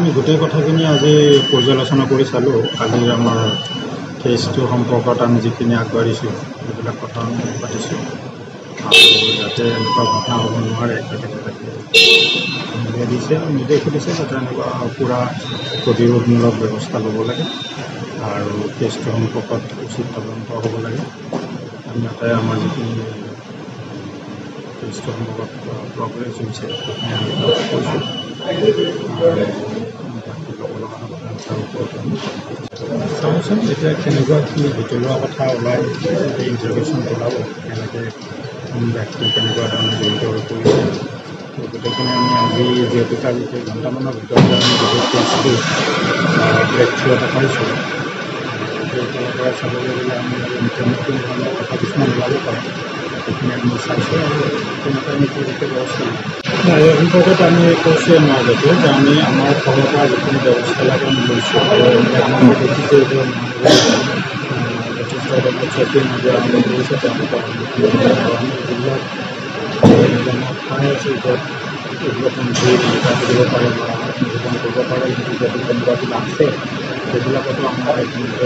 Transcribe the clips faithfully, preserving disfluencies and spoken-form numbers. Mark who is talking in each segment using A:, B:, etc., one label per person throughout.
A: আমি গোটেই কথাখিনি আজি পৰ্যালোচনা কৰি চালোঁ। কালিৰ আমাৰ কেছটো সম্পৰ্কত আমি যিখিনি আগবাঢ়িছোঁ সেইবিলাক কথা আমি পাতিছোঁ আৰু যাতে এনেকুৱা ঘটনা হ'ব নোৱাৰে তাকে তাকে নিজে দিছে নিৰ্দেশো দিছে যাতে এনেকুৱা পূৰা প্ৰতিৰোধমূলক ব্যৱস্থা ল'ব লাগে আৰু কেছটো সম্পৰ্কত উচিত তদন্ত হ'ব লাগে। অন্যথা আমাৰ যিখিনি কেছটো সম্পৰ্কত প্ৰগ্ৰেছ হৈছে সেইখিনি আমি কৈছোঁ চাওঁচোন এতিয়া কেনেকুৱা কি ভিতৰুৱা কথা ওলাই ইণ্টাৰভিউশ্যন ওলাব কেনেকৈ কোন ব্যক্তি কেনেকুৱা ধৰণে জড়িত হৈ পৰিছে গোটেইখিনি আমি আজি যিহেতু কালি কেইঘণ্টামানৰ ভিতৰতে আমি গোটেই কেছটো ব্ৰেক থ্ৰু এটা পাইছোঁ। সেইফালৰ পৰা চাবলৈ গ'লে আমি আৰু নতুন নতুন ধৰণৰ কথা কিছুমান ওলাব পাৰোঁ সেইখিনি আমি চাইছোঁ আৰু তেনেকৈ আমি পৰীক্ষা ব্যৱস্থা লওঁ। এই সম্পৰ্কত আমি কৈছোঁৱে মাজতে যে আমি আমাৰ ফালৰ পৰা যিখিনি ব্যৱস্থা লাগে আমি লৈছোঁ আৰু আপোনালোকে দেখিছে যে যথেষ্ট চেকিং যে আমি কৰিছে তেওঁলোকৰ আমি যিবিলাক জমা ঠাই আছে য'ত এইবিলাক মন্ত্ৰী লিখা দিব পাৰে বা নিবেদন কৰিব পাৰে যদি যদি তেনেকুৱা কিবা আছে সেইবিলাকতো আমাৰ এইখিনিতে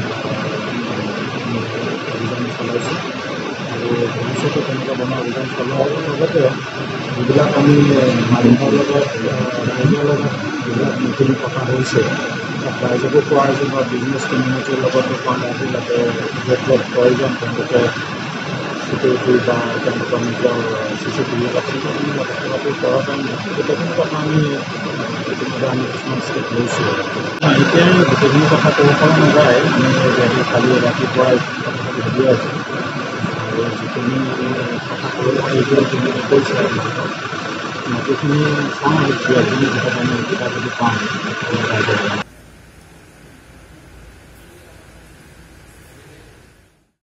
A: অভিযান চলাইছোঁ আৰু ভৱিষ্যতে তেনেকুৱা ধৰণৰ অভিযান চলোৱাৰ লগতে যিবিলাক আমি মানুহৰ লগত ৰাইজৰ লগত যিবিলাক মিটিং পতা হৈছে তাত ৰাইজকো কোৱা হৈছে বা বিজনেছ কমিউনিটিৰ লগতো কোৱা হৈছে যাতে য'ত য'ত প্ৰয়োজন তেওঁলোকে চিকিউৰিটি বা তেওঁলোকৰ নিজৰ চি চি টি ভি বা তেনেকুৱা ব্যৱস্থাপাতিৰ ওপৰত আমি গোটেইখিনি কথা আমি ইতিমধ্যে আমি কিছুমান ষ্টেপ লৈছোঁ। এতিয়াই গোটেইখিনি কথা ক'ব পৰা নাযায় আমি যিহেতু কালি ৰাতিপুৱাই কথা পাতি ভাবি আছোঁ আৰু যিখিনি কথা ক'ব পাৰি সেইখিনি কৈছে আৰু বাকীখিনি চাওঁ আৰু কিবা কিবি ভিতৰত আমি কিবা যদি পাওঁ